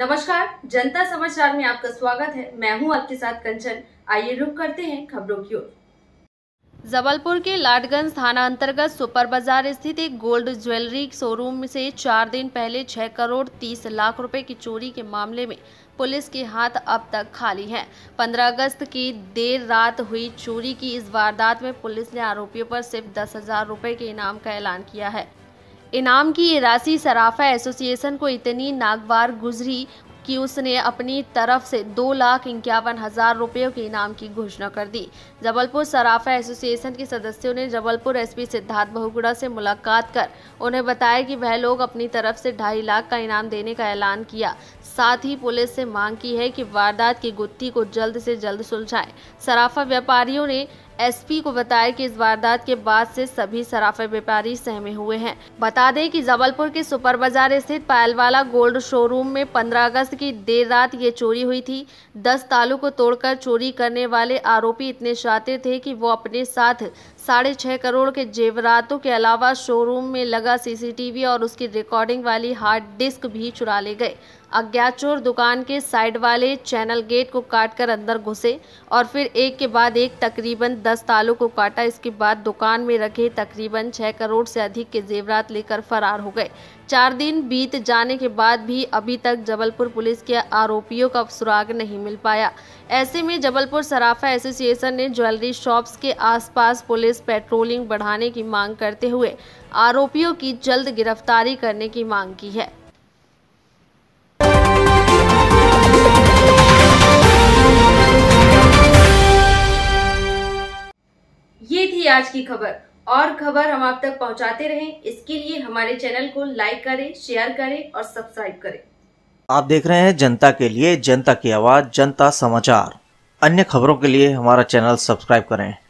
नमस्कार, जनता समाचार में आपका स्वागत है। मैं हूं आपके साथ कंचन। आइए रुक करते हैं खबरों की ओर। जबलपुर के लाडगंज थाना अंतर्गत सुपर बाजार स्थित एक गोल्ड ज्वेलरी शोरूम से 4 दिन पहले 6 करोड़ 30 लाख रुपए की चोरी के मामले में पुलिस के हाथ अब तक खाली हैं। 15 अगस्त की देर रात हुई चोरी की इस वारदात में पुलिस ने आरोपियों पर सिर्फ 10,000 रुपए के इनाम का ऐलान किया है। इनाम की ये राशि सराफा एसोसिएशन को इतनी नागवार गुजरी कि उसने अपनी तरफ से 2,51,000 रुपयों के इनाम की घोषणा कर दी। जबलपुर सराफा एसोसिएशन के सदस्यों ने जबलपुर एसपी सिद्धार्थ बहुगुणा से मुलाकात कर उन्हें बताया कि वह लोग अपनी तरफ से 2.5 लाख का इनाम देने का ऐलान किया। साथ ही पुलिस से मांग की है कि वारदात की गुत्थी को जल्द से जल्द सुलझाएं। सराफा व्यापारियों ने एसपी को बताया कि इस वारदात के बाद से सभी सराफा व्यापारी सहमे हुए हैं। बता दें कि जबलपुर के सुपर बाजार स्थित पायलवाला गोल्ड शोरूम में 15 अगस्त की देर रात ये चोरी हुई थी। 10 तालों को तोड़कर चोरी करने वाले आरोपी इतने शातिर थे कि वो अपने साथ 6.5 करोड़ के जेवरातों के अलावा शोरूम में लगा सीसीटीवी और उसकी रिकॉर्डिंग वाली हार्ड डिस्क भी चुरा ले गए। अज्ञात चोर दुकान के साइड वाले चैनल गेट को काटकर अंदर घुसे और फिर एक के बाद एक तकरीबन 10 तालों को काटा। इसके बाद दुकान में रखे तकरीबन 6 करोड़ से अधिक के जेवरात लेकर फरार हो गए। 4 दिन बीत जाने के बाद भी अभी तक जबलपुर पुलिस के आरोपियों का सुराग नहीं मिल पाया। ऐसे में जबलपुर सराफा एसोसिएशन ने ज्वेलरी शॉप्स के आसपास पुलिस पेट्रोलिंग बढ़ाने की मांग करते हुए आरोपियों की जल्द गिरफ्तारी करने की मांग की है। ये थी आज की खबर। और खबर हम आप तक पहुंचाते रहें, इसके लिए हमारे चैनल को लाइक करें, शेयर करें और सब्सक्राइब करें। आप देख रहे हैं जनता के लिए, जनता की आवाज, जनता समाचार। अन्य खबरों के लिए हमारा चैनल सब्सक्राइब करें।